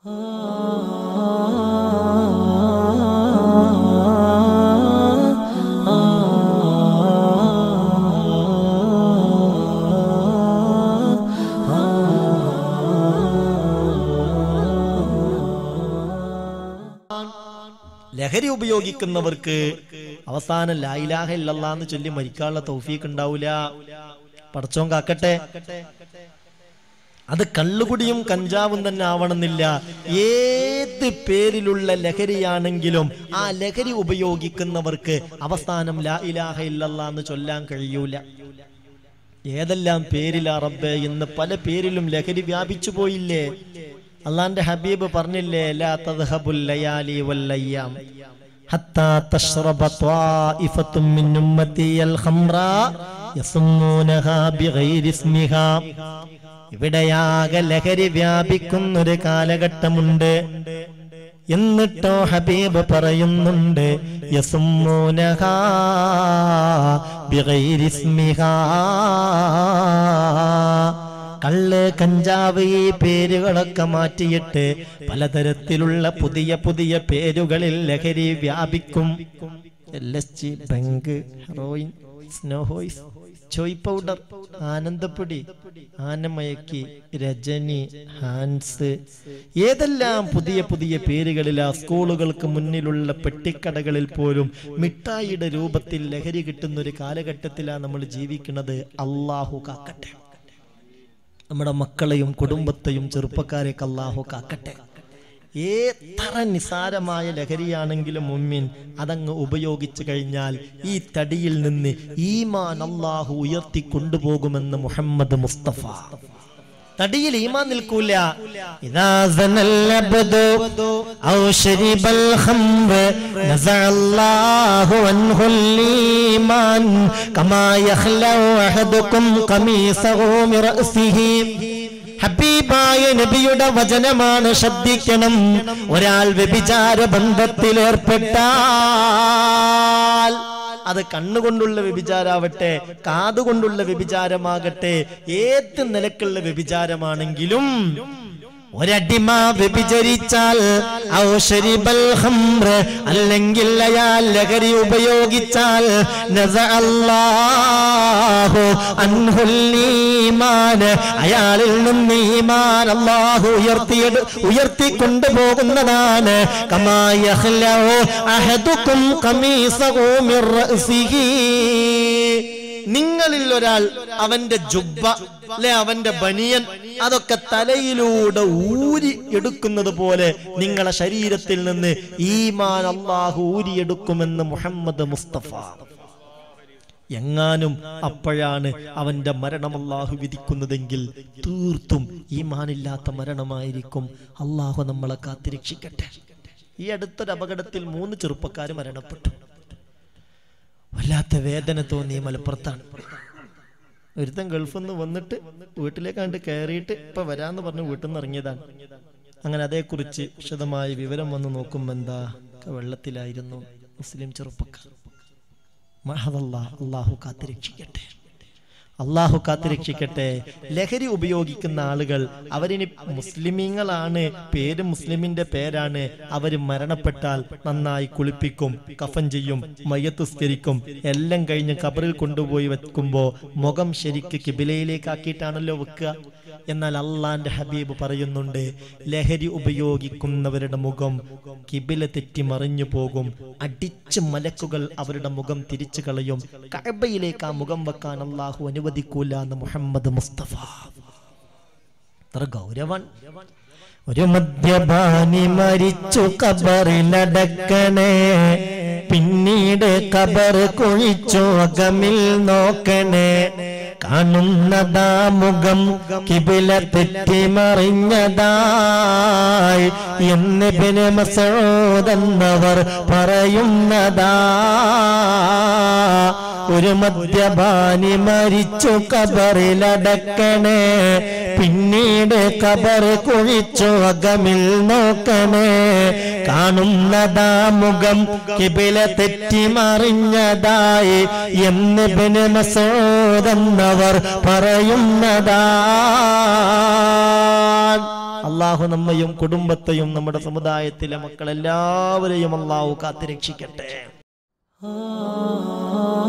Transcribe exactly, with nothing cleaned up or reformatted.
ലഹരി ഉപയോഗിക്കുന്നവർക്ക് അവസാനം ലാ ഇലാഹ ഇല്ലല്ലാഹ് എന്ന് ചൊല്ലി മരിക്കാനുള്ള തൗഫീഖ് ഉണ്ടാവില്ല. പടച്ചോൻ കാക്കട്ടെ. അത് കള്ളുകുടിയും കഞ്ചാവും തന്നെ ആവണമെന്നില്ല. ഏത് പേരിലുള്ള ലഹരിയാണെങ്കിലും ആ ലഹരി ഉപയോഗിക്കുന്നവർക്ക് അവസാനം ലാ ഇലാഹ ഇല്ലല്ലാഹ് എന്ന് ചൊല്ലാൻ കഴിയൂല. ഏതെല്ലാം പേരിലാ റബ്ബേ, ഇന്ന് പല പേരിലും ലഹരി വ്യാപിച്ചു പോയില്ലേ? അള്ളാന്റെ ഹബീബ് പറഞ്ഞില്ലേ, ലാ തദ്ഹബുൽ ലയാലി വൽ അയ്യാം ഹത്താ തശ്റബ ത്വായിഫത്തും മിൻ ഉമ്മത്തി അൽ ഖംറാ യസ്മുനഹാ ബിഗൈരി ഇസ്മിഹാ. ഇവിടെയാകെ ലഹരി വ്യാപിക്കുന്നൊരു കാലഘട്ടമുണ്ട്. എന്നിട്ടോ ഹബീബ് പറയുന്നുണ്ട്, യസ്മുനഹാ ബിഗൈരി ഇസ്മിഹാ. കള്ള്, കഞ്ചാവ്, ഈ പേരുകളൊക്കെ മാറ്റിയിട്ട് പലതരത്തിലുള്ള പുതിയ പുതിയ പേരുകളിൽ ലഹരി വ്യാപിക്കും. എൽ എസ് ജി, ബങ്ക്, ഹെറോയിൻ, സ്നോഹോയ്സ്, ചോയ് പൗഡർ, ആനന്ദപ്പൊടി, ആനമയക്കി, രജനി, ഹാൻസ്, ഏതെല്ലാം പുതിയ പുതിയ പേരുകളിലാ. സ്കൂളുകൾക്ക് മുന്നിലുള്ള പെട്ടിക്കടകളിൽ പോലും മിഠായിയുടെ രൂപത്തിൽ ലഹരി കിട്ടുന്ന ഒരു കാലഘട്ടത്തിലാണ് നമ്മൾ ജീവിക്കുന്നത്. അല്ലാഹു കാക്കട്ടെ. നമ്മുടെ മക്കളെയും കുടുംബത്തെയും ചെറുപ്പക്കാരെയൊക്കെ അല്ലാഹു കാക്കട്ടെ. എത്ര നിസാരമായ ലഹരിയാണെങ്കിലും മുമ്മിൻ അതങ്ങ് ഉപയോഗിച്ചു കഴിഞ്ഞാൽ ഈ തടിയിൽ നിന്ന് ഈമാൻ അല്ലാഹു ഉയർത്തി കൊണ്ടുപോകുമെന്ന് മുഹമ്മദ് മുസ്തഫ. തടിയിൽ ഈമാൻ നിൽക്കൂല. ഇദാ സനൽ അബ്ദു ഔ ശരിബൽ ഖംറ നസഅല്ലാഹു അൻഹുൽ ഈമാൻ കമാ യഖ്ലഉ അഹദുകും ഖമീസഹു മിൻ റഅസിഹി. ഹബീബായ നബിയുടെ വചനമാണ്, ശ്രദ്ധിക്കണം. ഒരാൾ വ്യഭിചാര ബന്ധത്തിൽ ഏർപ്പെട്ടാൽ, അത് കണ്ണുകൊണ്ടുള്ള വ്യഭിചാരാവട്ടെ, കാതുകൊണ്ടുള്ള വ്യഭിചാരമാകട്ടെ, ഏത് നിലക്കുള്ള വ്യഭിചാരമാണെങ്കിലും ഒരടിമ വ്യഭിചരിച്ചാൽ, ഔ ശരിബൽ ഖംറ, അല്ലെങ്കിൽ അയാൾ ലഹരി ഉപയോഗിച്ചാൽ, നസഅല്ലാഹു അൻഹുൽ ഈമാൻ, അയാളിൽ നിന്ന് ഈമാൻ അല്ലാഹു ഉയർത്തി ഉയർത്തി കൊണ്ടുപോകുന്നതാണ്. കമാ യഖ്ലഉ അഹദുകും ഖമീസഹു മിൻ റഅസിഹി. നിങ്ങളിൽ ഒരാൾ അവന്റെ ജുബ്ബ അല്ലെ അവന്റെ ബനിയൻ അതൊക്കെ തലയിലൂടെ ഊരി എടുക്കുന്നത് പോലെ നിങ്ങളെ ശരീരത്തിൽ നിന്ന് ഈമാൻ അല്ലാഹു ഊരിയെടുക്കുമെന്ന് മുഹമ്മദ് മുസ്തഫ. എങ്ങാനും അപ്പോഴാണ് അവന്റെ മരണം അല്ലാഹു വിധിക്കുന്നതെങ്കിൽ തീർത്തും ഈമാനില്ലാത്ത മരണമായിരിക്കും. അല്ലാഹു നമ്മളെ കാത്തിരക്ഷിക്കട്ടെ. ഈ അടുത്തൊരു അപകടത്തിൽ മൂന്ന് ചെറുപ്പക്കാർ മരണപ്പെട്ടു. വല്ലാത്ത വേദന തോന്നി. മലപ്പുറത്താണ്. ഒരുത്തൻ ഗൾഫിൽ നിന്ന് വന്നിട്ട് വീട്ടിലേക്ക് കണ്ട് കയറിയിട്ട് ഇപ്പൊ വരാന്ന് പറഞ്ഞ് വീട്ടിൽ നിന്ന് ഇറങ്ങിയതാണ്. അങ്ങനെ അതേക്കുറിച്ച് വിശദമായ വിവരം വന്ന് നോക്കുമ്പോ എന്താ, വെള്ളത്തിലായിരുന്നു മുസ്ലിം ചെറുപ്പക്കാർ. മഹദല്ലാഹ്, അല്ലാഹു കാത്തിരക്ഷിക്കട്ടെ. അല്ലാഹു കാത്തിരക്ഷിക്കട്ടെ. ലഹരി ഉപയോഗിക്കുന്ന ആളുകൾ അവരിനി മുസ്ലിമീങ്ങളാണ്, പേര് മുസ്ലിമിന്റെ പേരാണ്. അവര് മരണപ്പെട്ടാൽ നന്നായി കുളിപ്പിക്കും, കഫൻ ചെയ്യും, മയ്യത്തുസ്കരിക്കും. എല്ലാം കഴിഞ്ഞ് ഖബറിൽ കൊണ്ടുപോയി വെക്കുമ്പോ മുഖം ശരിക്ക് കിബിലയിലേക്ക് ആക്കിയിട്ടാണല്ലോ വെക്കുക. എന്നാൽ അള്ളാന്റെ ഹബീബ് പറയുന്നുണ്ട്, ലഹരി ഉപയോഗിക്കുന്നവരുടെ മുഖം കിബില തെറ്റി മറിഞ്ഞു പോകും. അടിച്ച് മലക്കുകൾ അവരുടെ മുഖം തിരിച്ചു കളയും. കഅബയിലേക്ക് ആ മുഖം വെക്കാൻ അല്ലാഹു അനുവദിക്കൂല എന്ന് മുഹമ്മദ് മുസ്തഫ. അത്ര ഗൗരവൻ. ഒരു മദ്യപാനി മരിച്ചു ഖബറിലടക്കണേ, പിന്നീട് ഖബർ കുഴിച്ചു അകമിൽ നോക്കണേ. കാണുന്നതാ മുഖം കിബില തെറ്റി മറിഞ്ഞതായി എന്ന് ഇബ്നു മസ്ഊദ് എന്നവർ പറയുന്നതാ. ഒരു മദ്യപാനി മരിച്ചു ഖബറിലടക്കണേ, പിന്നീട് ഖബർ കുഴിച്ചു അകമിൽ നോക്കണേ. കാണുന്നതാ മുഖം കിബില തെറ്റി മറിഞ്ഞതായി എന്ന് ഇബ്നു മസ്ഊദ് എന്നവർ പറയുന്നതാ. അള്ളാഹു നമ്മയും കുടുംബത്തെയും നമ്മുടെ സമുദായത്തിലെ മക്കളെല്ലാവരെയും അള്ളാഹു കാത്തുരക്ഷിക്കട്ടെ.